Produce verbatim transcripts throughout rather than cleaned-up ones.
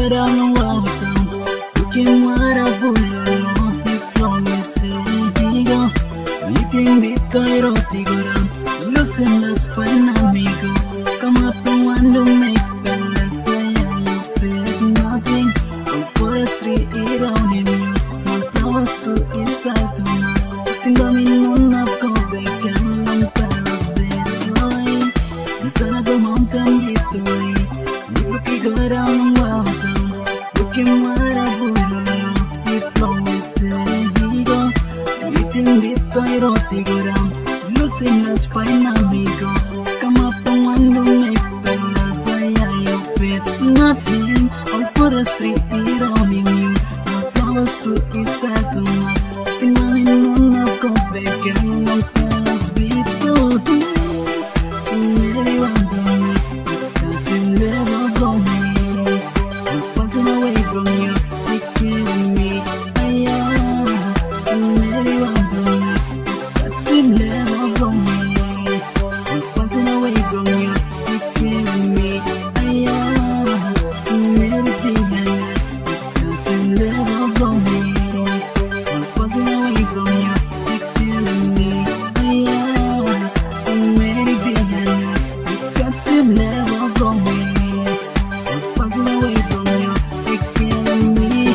go down and walk down. Looking what I put along. If long as he go, looking bit coyote go down. Listen, that's fine, amigo. Come up and want to make balance. You feel nothing. All forestry is around in you. My flowers to east side to north. Think I'm in one of go back and long paros bedtime. Inside of the mountain getaway. Looking go down and walk down. Looking what I put along. If long as he go, looking bit coyote go down. Losing us fine, amigo. Come up and want to make balance. You feel nothing. All forestry is around in you. My flowers to east side to north. Think I'm in one of go back and long paros bedtime. Meri Biangai, nothing never go me. I'm passing away from you, you're killing me. Aya, Meri Biangai, nothing never go me. I'm passing away from you, you're killing me. Aya, Meri Biangai, nothing never go me. I'm passing away from you, you're killing me. Aya, Meri Biangai, nothing never go me. I'm passing away from you, you're killing me.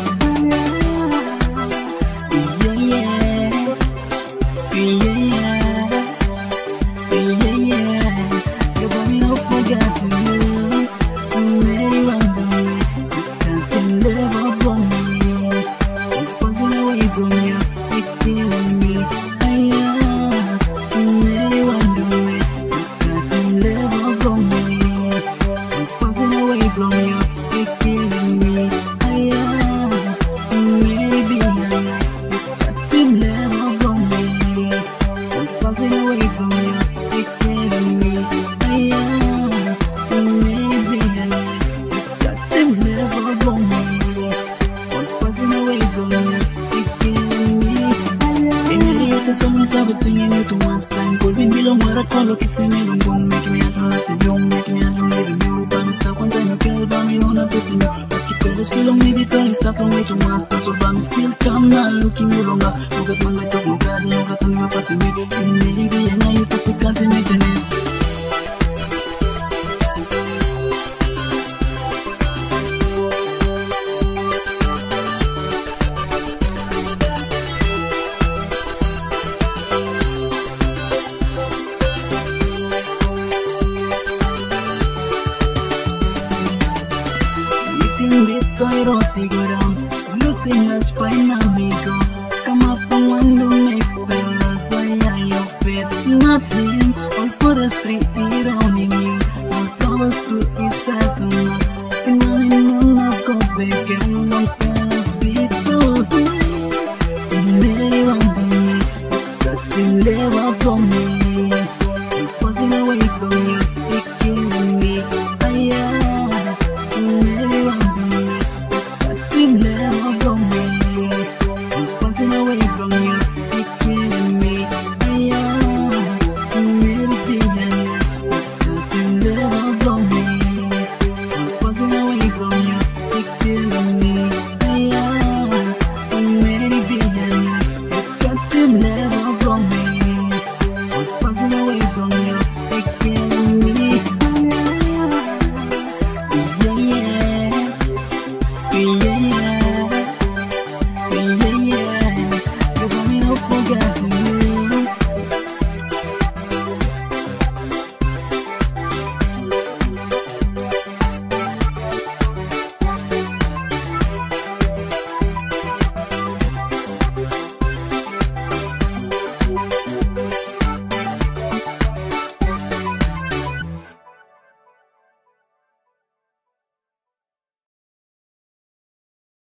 Yeah, yeah, yeah, yeah, yeah, yeah. You got me not forgetting you. Meri Biangai, nothing never go me. I'm passing away from you, you're killing me. Yeah, Meri Biangai, nothing never go me. I'm passing away from you, you're killing me. Yeah, Meri Biangai, nothing never go me. I'm passing away from you, you're killing me. Yeah, Meri Biangai, nothing never go me. I'm passing away from you, you're killing me. Immediate song is everything you need to once time. Could be below where I call it, kissing me, don't go make me out of this. You make me out of living you. But I'm stuck one time, you kill by me, on a pussy. Let's keep it, let's kill on me because it's stuck from way to master. So, but I'm still come now, looking you longer. Look at my light up, look at look at me, passing me. Meri Biangai, you pass, you can't make the nest. Coyote go down, losing us fine, amigo. Come up and want to make balance. You feel nothing. All forestry is around in you. All flowers to east side to north. And I'm in one of go back and long paros bedtime. Meri Biangai, nothing never from me. I'm passing away from you.